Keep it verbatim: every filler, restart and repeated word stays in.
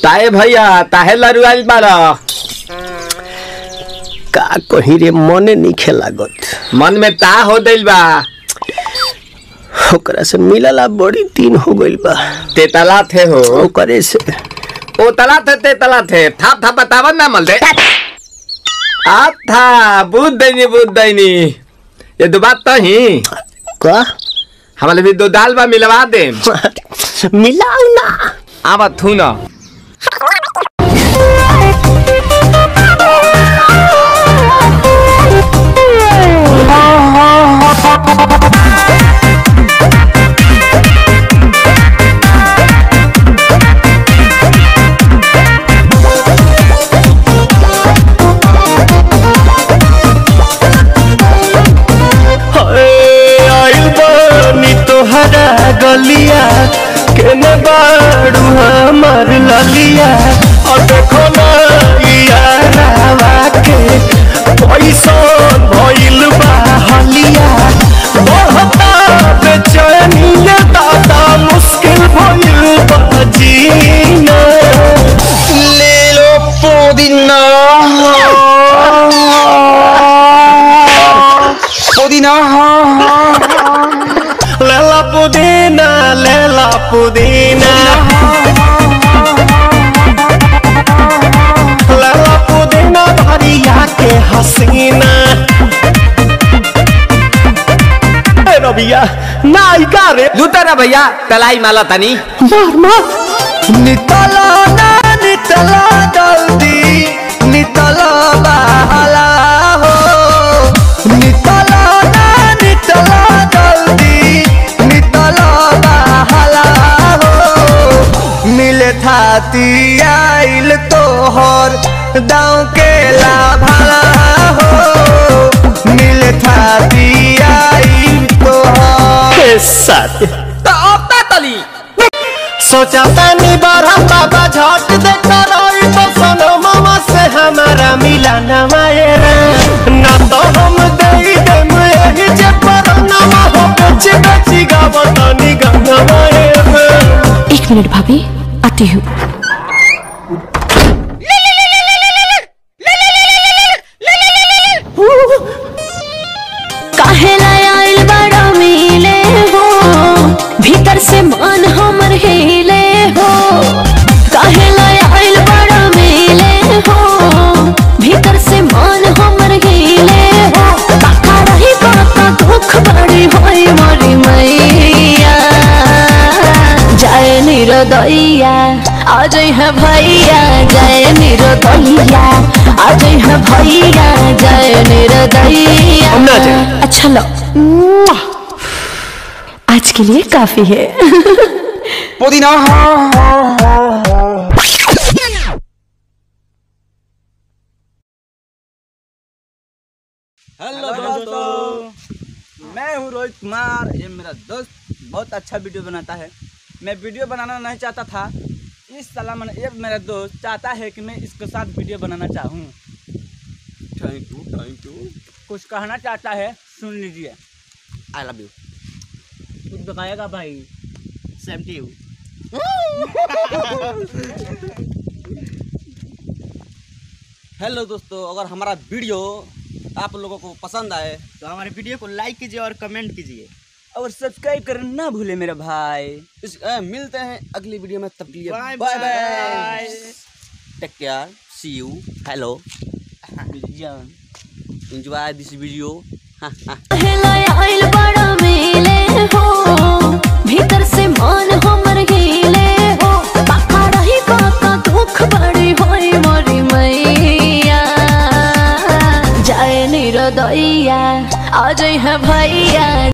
ताए भैया ताहे लरुआल बारा का कहीं रे मने नहीं खेलागत मन में ता हो दिल बा ओकरा से मिलला बड़ी दिन हो गइल बा। तेतला थे हो ओकरे से ओ तला थे तेतला थे थाप थाप बतावन ना मल दे आ था बुद्ध दैनी बुद्ध दैनी ये दो बात तो ही का हमारे भी दो दाल बा मिलवा दे मिलाऊ ना आवा थू ना गलिया केने बाड़ू हमार ललिया और देखो ना यारावा के पैसन भइल बा हलिया बढ़ता बेचैनिया दादा मुश्किल भइल बा जीना ले लो पुदीना पुदीना लेला पुदीना लेला पुदीना लेला पुदीना भरिया के हसीना ए रबिया नायिका रे लूटा भैया तलाई माला तनी मार मार नितला ना नितला जल्दी नितला बहला हो नितला ना नितला मिले थाती आइल तोहर दाँव के लाभाला हो मिले थाती आइल तोहर साथ तली सोचा तानी बारा बाबा झट देखा रही तो सनो मामा से हमारा मिला न मायरा ना तो हम दे देम यही जे पर नामा हो बेच बेच गावतानी गंगा मायरा। एक मिनट भाभी आती हूँ। काहेला आइल बड़ा मिले हो भीतर से मन हमर हिले हो काहेला आइल बड़ा मिले हो भीतर से मन हमर हिले हो काका रही बात दुख बड़ी होई मोरी मैया जाए निरोदैया आज है भैया जय निरोदैया आज है भैया जय निरोदैया। अच्छा लो आज के लिए काफी है। पुदीना हेलो दोस्तों, मैं हूँ रोहित कुमार। ये मेरा दोस्त बहुत अच्छा वीडियो बनाता है। मैं वीडियो बनाना नहीं चाहता था, इस साल मैंने ये मेरा दोस्त चाहता है कि मैं इसके साथ वीडियो बनाना चाहूँ। थैंक यू थैंक यू कुछ कहना चाहता है, सुन लीजिए। I love you. कुछ बताएगा भाई? सेम टू यू। हेलो दोस्तों, अगर हमारा वीडियो आप लोगों को पसंद आए तो हमारे वीडियो को लाइक कीजिए और कमेंट कीजिए और सब्सक्राइब करना ना भूले मेरे भाई। इस आ, मिलते हैं अगली वीडियो में, तब के लिए bye bye bye. Bye. Take care, see you, hello, enjoy this video. आइल बड़ा मिले हो भीतर से मन हमर हिले हो काका रही बात दुख बड़ी होई मोरी मैया जाए निरोदैया आज है भैया।